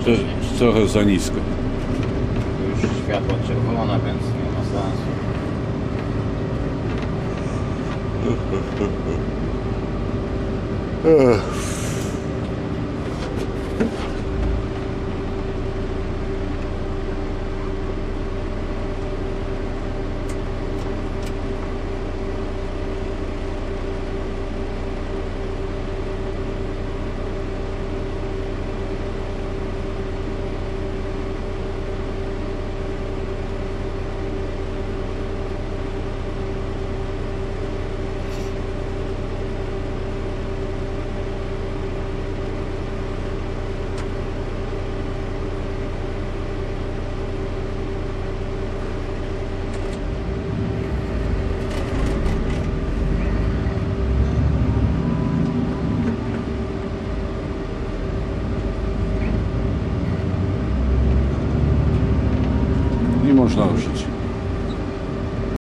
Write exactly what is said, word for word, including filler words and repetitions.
To jest trochę za nisko. Już światło czerwone, więc nie ma sensu. Nie można ruszyć.